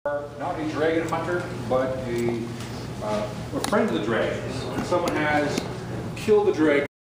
Not a dragon hunter, but a friend of the dragons. Someone has killed the dragon.